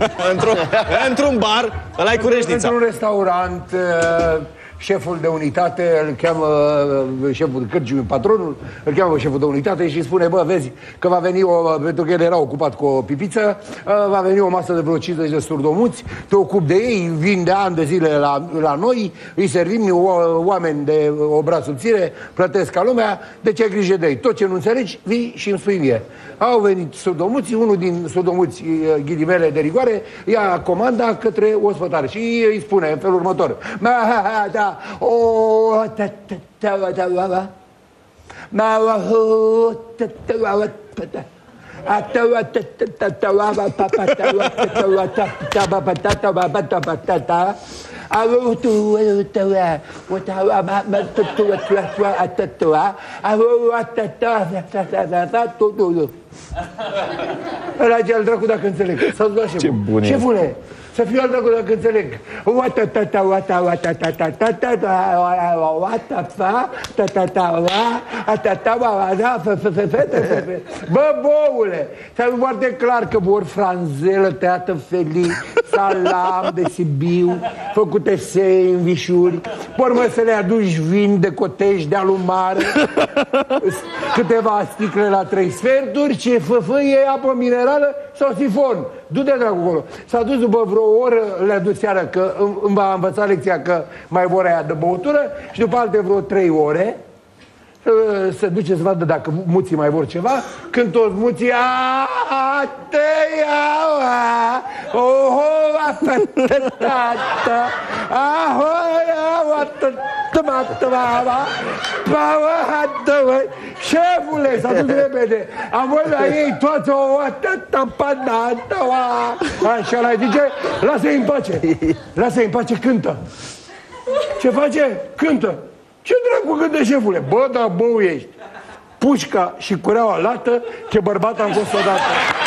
Într-un bar, ăla-i cu reșnița. Într-un restaurant, șeful de unitate îl cheamă, șeful cârciumii, patronul, îl cheamă șeful de unitate și îi spune, bă, vezi că va veni pentru că el era ocupat cu o pipiță, va veni o masă de vreo 50 de surdomuți, te ocupi de ei, vin de ani de zile la noi, îi servim oameni de obraz subțire, plătesc ca lumea, deci ai grijă de ei. Tot ce nu înțelegi, vii și îmi spui mie. Au venit surdomuții, unul din surdomuți, ghilimele de rigoare, ia comanda către ospătare și îi spune în felul următor. Ăla ce al dracu dacă înțeleg. Să-ți lua șeful. Șefule, să fiu al dracu dacă înțeleg. Bă, boule, să-mi foarte clar că vor franzelă tăiată felii, salam de Sibiu, făcute sandvișuri, pormă să le aduci vin de cotej de alumare, câteva sticle la 3 sferturi, ce făfâie, apă minerală sau sifon. Du-te dracu acolo. S-a dus după vreo oră, le-a dus seara că îmi va învăța lecția că mai vor aia de băutură și după alte vreo 3 ore se duce să vadă dacă muții mai vor ceva. Când toți muții șefule, s-a dus repede. Am văzut la ei toți așa la zice, lasă-i în pace. Lasă-i în pace, cântă. Ce face? Cântă. Ce dracu gânde, șefule? Bă, da, bău ești. Pușca și cureaua lată, ce bărbat am fost odată.